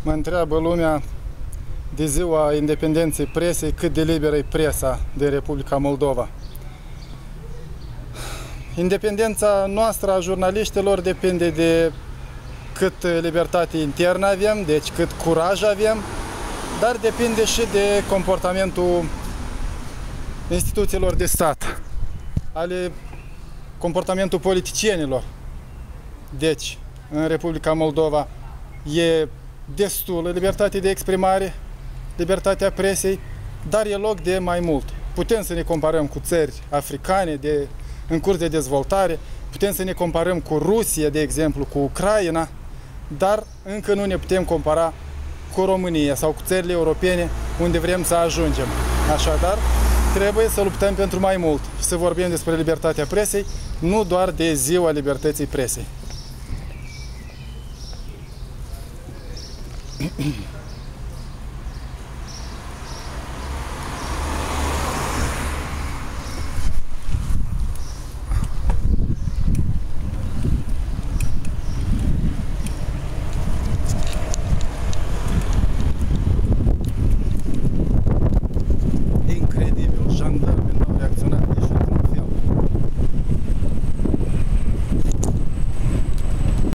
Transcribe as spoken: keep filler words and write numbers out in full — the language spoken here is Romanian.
Mă întreabă lumea de ziua independenței presei cât de liberă e presa de Republica Moldova. Independența noastră a jurnaliștilor depinde de cât libertate internă avem, deci cât curaj avem, dar depinde și de comportamentul instituțiilor de stat, ale comportamentul politicienilor. Deci, în Republica Moldova e destulă libertate de exprimare, libertatea presei, dar e loc de mai mult. Putem să ne comparăm cu țări africane de, în curs de dezvoltare, putem să ne comparăm cu Rusia, de exemplu, cu Ucraina, dar încă nu ne putem compara cu România sau cu țările europene unde vrem să ajungem. Așadar, trebuie să luptăm pentru mai mult și să vorbim despre libertatea presei, nu doar de ziua libertății presei.